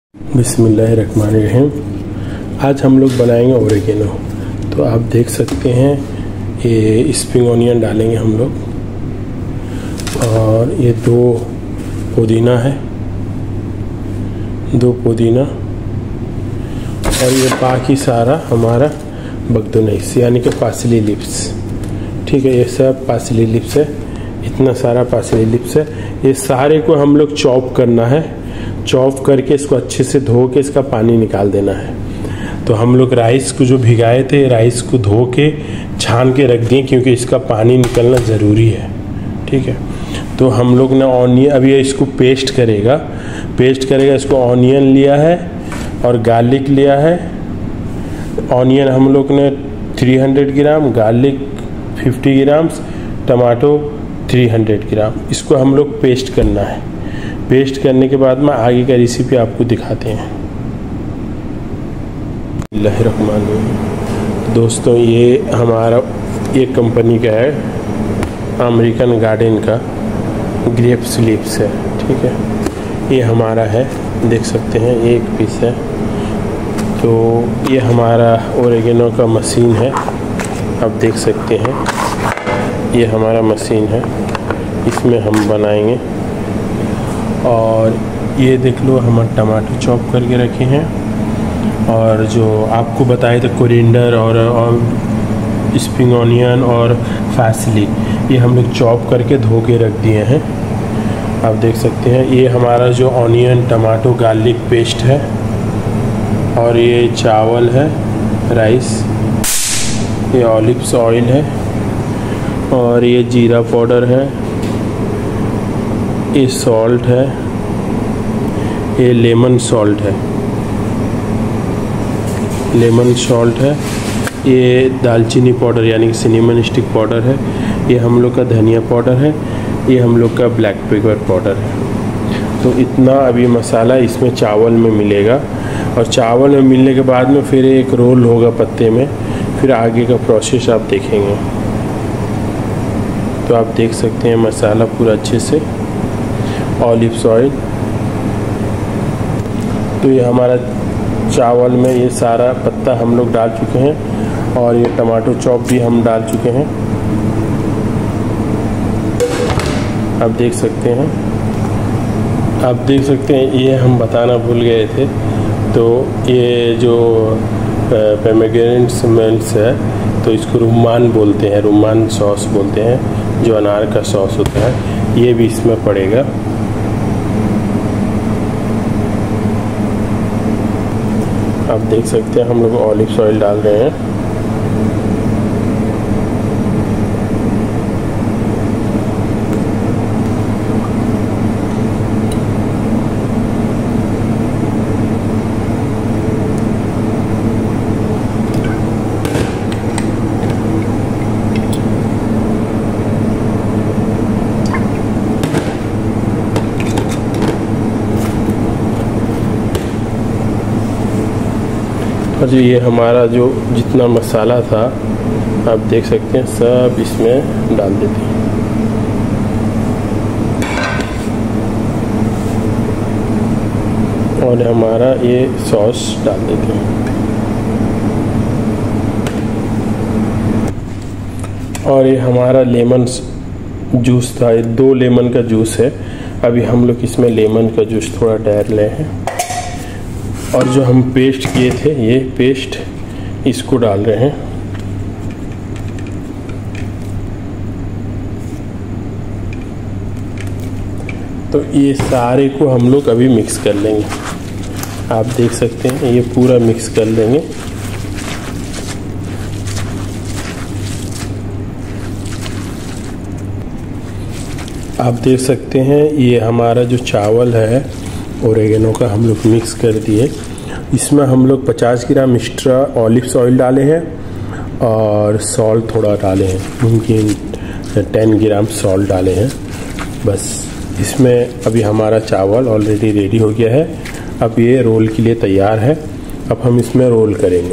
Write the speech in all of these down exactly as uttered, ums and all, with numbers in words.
बिस्मिल्लाहिर्रहमानिर्रहीम। आज हम लोग बनाएंगे ओरिगेनो। तो आप देख सकते हैं ये स्प्रिंग ऑनियन डालेंगे हम लोग, और ये दो पुदीना है, दो पुदीना, और ये बाकी सारा हमारा बगदुनैस यानी कि पार्सली लिप्स। ठीक है, ये सब पार्सली लिप्स है, इतना सारा पार्सली लिप्स है। ये सारे को हम लोग चॉप करना है, चॉप करके इसको अच्छे से धो के इसका पानी निकाल देना है। तो हम लोग राइस को जो भिगाए थे, राइस को धो के छान के रख दिए क्योंकि इसका पानी निकलना ज़रूरी है। ठीक है, तो हम लोग ने ऑनियन, अभी इसको पेस्ट करेगा पेस्ट करेगा इसको ऑनियन लिया है और गार्लिक लिया है। ऑनियन हम लोग ने तीन सौ ग्राम, गार्लिक पचास ग्राम्स, टमाटो तीन सौ ग्राम, इसको हम लोग पेस्ट करना है। पेस्ट करने के बाद में आगे का रेसिपी आपको दिखाते हैं। दोस्तों, ये हमारा ये कंपनी का है, अमेरिकन गार्डन का ग्रेप्स लीव्स है। ठीक है, ये हमारा है, देख सकते हैं एक पीस है। तो ये हमारा ओरिगेनो का मशीन है, आप देख सकते हैं ये हमारा मशीन है, इसमें हम बनाएंगे। और ये देख लो, हम टमाटर चॉप करके रखे हैं, और जो आपको बताए थे कोरिएंडर और, और स्प्रिंग ऑनियन और पार्सली, ये हम लोग चॉप करके धो के रख दिए हैं। आप देख सकते हैं ये हमारा जो ऑनियन टमाटो गार्लिक पेस्ट है, और ये चावल है, राइस, ये ऑलिव्स ऑयल है, और ये जीरा पाउडर है, ये सॉल्ट है, ये लेमन सॉल्ट है, लेमन सॉल्ट है, ये दालचीनी पाउडर यानी कि सिनेमन स्टिक पाउडर है, ये हम लोग का धनिया पाउडर है, ये हम लोग का ब्लैक पेपर पाउडर है। तो इतना अभी मसाला इसमें चावल में मिलेगा, और चावल में मिलने के बाद में फिर एक रोल होगा पत्ते में, फिर आगे का प्रोसेस आप देखेंगे। तो आप देख सकते हैं मसाला पूरा अच्छे से, ऑलिव्स ऑयल। तो ये हमारा चावल में ये सारा पत्ता हम लोग डाल चुके हैं, और ये टमाटो चॉप भी हम डाल चुके हैं, आप देख सकते हैं। आप देख सकते हैं ये हम बताना भूल गए थे, तो ये जो पोमेग्रेनेट मिल्क है, तो इसको रुमान बोलते हैं, रुमान सॉस बोलते हैं, जो अनार का सॉस होता है, ये भी इसमें पड़ेगा। आप देख सकते हैं हम लोग ऑलिव्स ऑयल डाल रहे हैं। और जो ये हमारा जो जितना मसाला था, आप देख सकते हैं सब इसमें डाल देते हैं। और हमारा ये सॉस डाल देते हैं, और ये हमारा लेमन जूस था, ये दो लेमन का जूस है। अभी हम लोग इसमें लेमन का जूस थोड़ा डाल रहे हैं, और जो हम पेस्ट किए थे ये पेस्ट इसको डाल रहे हैं। तो ये सारे को हम लोग अभी मिक्स कर लेंगे। आप देख सकते हैं ये पूरा मिक्स कर लेंगे। आप देख सकते हैं ये हमारा जो चावल है ओरिगेनो का हम लोग मिक्स कर दिए। इसमें हम लोग पचास ग्राम एक्स्ट्रा ऑलिव्स ऑयल डाले हैं, और सॉल्ट थोड़ा डाले हैं, मुमकिन दस ग्राम सॉल्ट डाले हैं बस। इसमें अभी हमारा चावल ऑलरेडी रेडी हो गया है, अब ये रोल के लिए तैयार है। अब हम इसमें रोल करेंगे।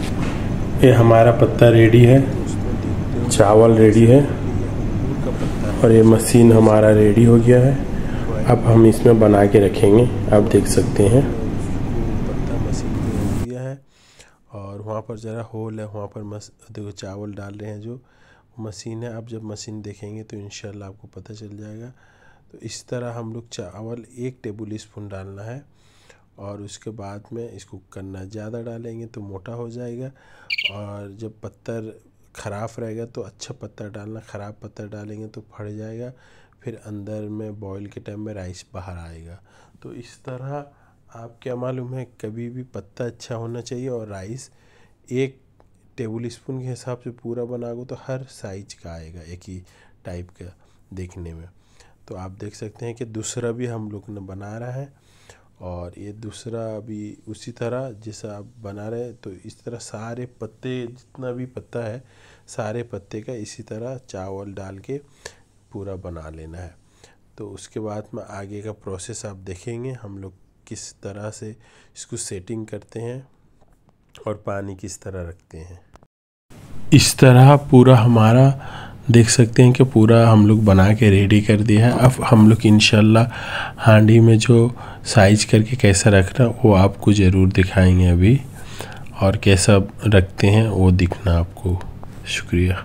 ये हमारा पत्ता रेडी है, चावल रेडी है, और ये मशीन हमारा रेडी हो गया है। अब हम इसमें बना के रखेंगे। आप देख सकते हैं पत्ता मशीन में हो गया है और वहाँ पर ज़रा होल है, वहाँ पर मस देखो चावल डाल रहे हैं जो मशीन है। आप जब मशीन देखेंगे तो इंशाल्लाह आपको पता चल जाएगा। तो इस तरह हम लोग चावल एक टेबल स्पून डालना है और उसके बाद में इसको करना ज़्यादा डालेंगे तो मोटा हो जाएगा, और जब पत्थर ख़राब रहेगा तो अच्छा पत्थर डालना, ख़राब पत्थर डालेंगे तो फट जाएगा, फिर अंदर में बॉईल के टाइम में राइस बाहर आएगा। तो इस तरह आप क्या मालूम है, कभी भी पत्ता अच्छा होना चाहिए और राइस एक टेबल स्पून के हिसाब से पूरा बनाओगे तो हर साइज का आएगा, एक ही टाइप का देखने में। तो आप देख सकते हैं कि दूसरा भी हम लोग ने बना रहा है और ये दूसरा भी उसी तरह जैसा आप बना रहे हैं। तो इस तरह सारे पत्ते, जितना भी पत्ता है सारे पत्ते का इसी तरह चावल डाल के पूरा बना लेना है। तो उसके बाद में आगे का प्रोसेस आप देखेंगे हम लोग किस तरह से इसको सेटिंग करते हैं और पानी किस तरह रखते हैं। इस तरह पूरा हमारा देख सकते हैं कि पूरा हम लोग बना के रेडी कर दिया है। अब हम लोग इंशाल्लाह हांडी में जो साइज करके कैसा रखना वो आपको ज़रूर दिखाएंगे अभी, और कैसा रखते हैं वो दिखना आपको। शुक्रिया।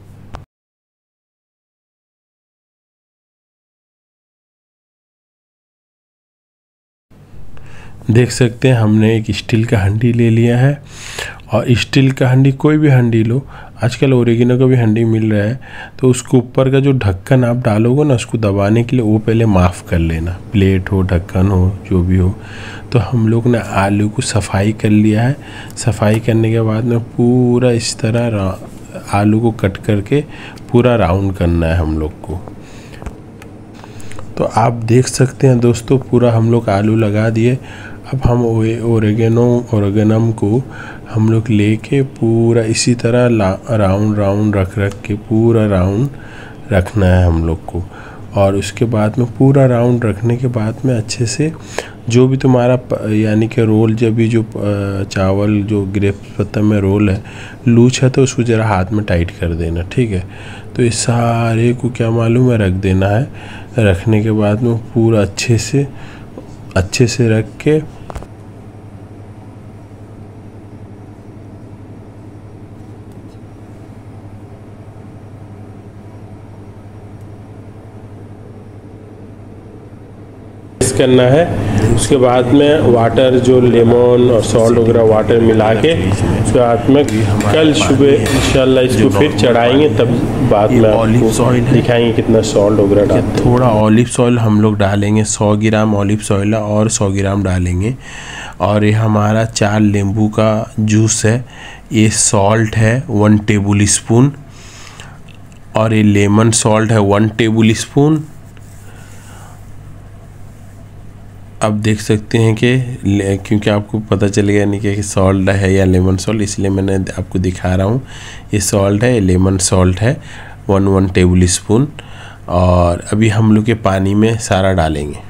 देख सकते हैं हमने एक स्टील का हंडी ले लिया है, और स्टील का हंडी कोई भी हंडी लो, आजकल ओरिजिनल का भी हंडी मिल रहा है। तो उसको ऊपर का जो ढक्कन आप डालोगे ना, उसको दबाने के लिए वो पहले माफ़ कर लेना, प्लेट हो ढक्कन हो जो भी हो। तो हम लोग ने आलू को सफाई कर लिया है। सफाई करने के बाद में पूरा इस तरह आलू को कट करके पूरा राउंड करना है हम लोग को। तो आप देख सकते हैं दोस्तों, पूरा हम लोग आलू लगा दिए। अब हम ओरेगेनो ओरेगनम को हम लोग लेके पूरा इसी तरह राउंड राउंड रख रख के पूरा राउंड रखना है हम लोग को। और उसके बाद में पूरा राउंड रखने के बाद में अच्छे से जो भी तुम्हारा यानी कि रोल, जब भी जो चावल जो ग्रेप पत्ता में रोल है लूज है तो उसको ज़रा हाथ में टाइट कर देना, ठीक है। तो इस सारे को क्या मालूम है रख देना है। रखने के बाद में पूरा अच्छे से अच्छे से रख के करना है। उसके बाद में वाटर जो लेमन और सॉल्ट वगैरह वाटर मिला के उसके बाद में कल सुबह इंशाल्लाह इसको फिर चढ़ाएंगे, तब बाद में आपको दिखाएंगे कितना सॉल्ट वगैरह डालते हैं। थोड़ा ऑलिव ऑयल हम लोग डालेंगे, सौ ग्राम ऑलिव ऑयल और सौ ग्राम डालेंगे। और ये हमारा चार नींबू का जूस है। ये सॉल्ट है वन टेबल स्पून, और ये लेमन सॉल्ट है वन टेबल स्पून। अब देख सकते हैं कि क्योंकि आपको पता चल गया नहीं कि सॉल्ट है या लेमन सॉल्ट, इसलिए मैंने आपको दिखा रहा हूँ। ये सॉल्ट है, ये लेमन सॉल्ट है वन वन टेबल स्पून। और अभी हम लोग के पानी में सारा डालेंगे।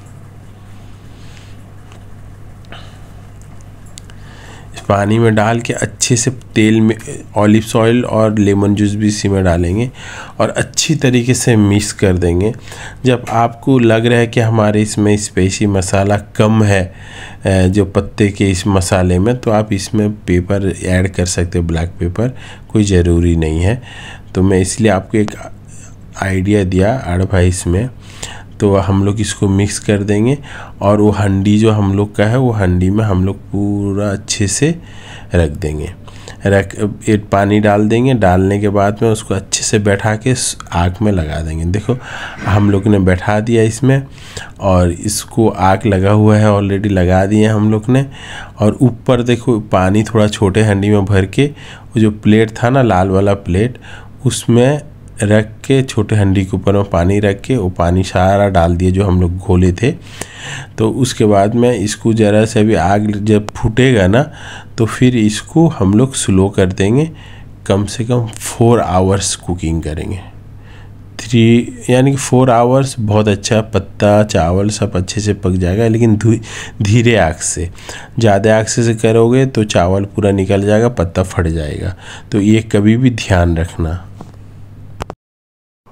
पानी में डाल के अच्छे से तेल में ऑलिव ऑयल और लेमन जूस भी इसी में डालेंगे और अच्छी तरीके से मिक्स कर देंगे। जब आपको लग रहा है कि हमारे इसमें स्पाइसी मसाला कम है जो पत्ते के इस मसाले में, तो आप इसमें पेपर ऐड कर सकते हो, ब्लैक पेपर, कोई ज़रूरी नहीं है। तो मैं इसलिए आपको एक आइडिया दिया एडवाइस में। तो हम लोग इसको मिक्स कर देंगे और वो हंडी जो हम लोग का है वो हंडी में हम लोग पूरा अच्छे से रख देंगे। रख एक पानी डाल देंगे। डालने के बाद में उसको अच्छे से बैठा के आग में लगा देंगे। देखो हम लोग ने बैठा दिया इसमें, और इसको आग लगा हुआ है ऑलरेडी, लगा दिए हम लोग ने। और ऊपर देखो पानी थोड़ा छोटे हंडी में भर के, वो जो प्लेट था ना लाल वाला प्लेट, उसमें रख के छोटे हंडी के ऊपर में पानी रख के वो पानी सारा डाल दिए जो हम लोग घोले थे। तो उसके बाद में इसको ज़रा से अभी आग जब फूटेगा ना, तो फिर इसको हम लोग स्लो कर देंगे। कम से कम फोर आवर्स कुकिंग करेंगे। थ्री यानी कि फोर आवर्स बहुत अच्छा, पत्ता चावल सब अच्छे से पक जाएगा। लेकिन धीरे आग से, ज़्यादा आग से करोगे तो चावल पूरा निकल जाएगा, पत्ता फट जाएगा। तो ये कभी भी ध्यान रखना।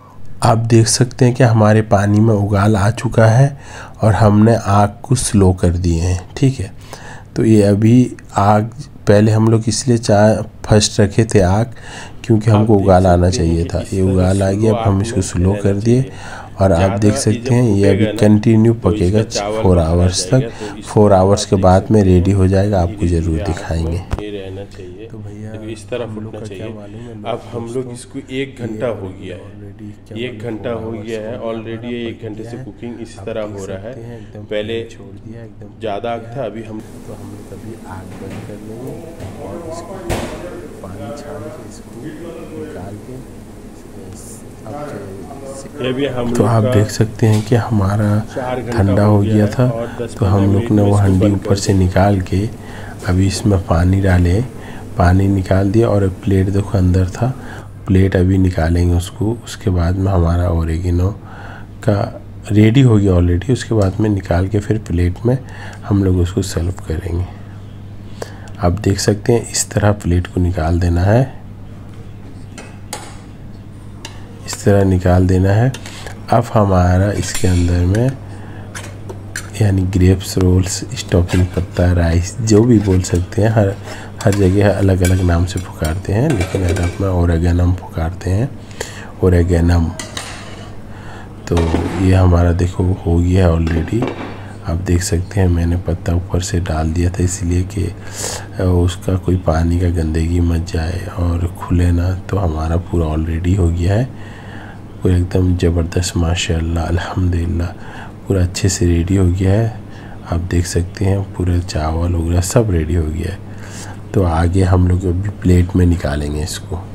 आप देख सकते हैं कि हमारे पानी में उबाल आ चुका है और हमने आग को स्लो कर दिए हैं। ठीक है, तो ये अभी आग पहले हम लोग इसलिए चाय फर्स्ट रखे थे आग, क्योंकि हमको उबाल आना चाहिए था। ये उबाल आ गया, अब हम इसको स्लो कर दिए और आप देख सकते हैं ये अभी कंटिन्यू पकेगा फोर आवर्स तक। फोर आवर्स के बाद में रेडी हो जाएगा, आपको ज़रूर दिखाएंगे। ये रहना चाहिए, तो भैया इस तरह फुटना चाहिए। अब हम लोग इसको एक घंटा हो गया है, एक घंटा हो गया है ऑलरेडी। एक घंटे से कुकिंग इस तरह हो रहा है। पहले छोड़ दिया एकदम ज़्यादा आग था, अभी हम तो हम लोग अभी आग बंद कर लेंगे और इसको पानी छान के इसको निकाल के अभी हम तो आप देख सकते हैं कि हमारा ठंडा हो गया था। तो हम लोग ने वो हंडी ऊपर से निकाल के अभी इसमें पानी डाले, पानी निकाल दिया और प्लेट देखो अंदर था, प्लेट अभी निकालेंगे उसको। उसके बाद में हमारा ओरिगेनो का रेडी हो गया ऑलरेडी। उसके बाद में निकाल के फिर प्लेट में हम लोग उसको सर्व करेंगे। आप देख सकते हैं इस तरह प्लेट को निकाल देना है, इस तरह निकाल देना है। अब हमारा इसके अंदर में यानी ग्रेप्स रोल्स, स्टॉकिंग पत्ता, राइस, जो भी बोल सकते हैं, हर हर जगह अलग अलग नाम से पुकारते हैं, लेकिन अरब में ओरिगेनम पुकारते हैं, ओरिगेनम। तो ये हमारा देखो हो गया है ऑलरेडी। आप देख सकते हैं मैंने पत्ता ऊपर से डाल दिया था इसलिए कि उसका कोई पानी का गंदगी मच जाए और खुले ना। तो हमारा पूरा ऑलरेडी हो गया है, पूरा एकदम ज़बरदस्त माशाल्लाह अल्हम्दुलिल्लाह पूरा अच्छे से रेडी हो गया है। आप देख सकते हैं पूरा चावल वगैरह सब रेडी हो गया है। तो आगे हम लोग अभी प्लेट में निकालेंगे इसको।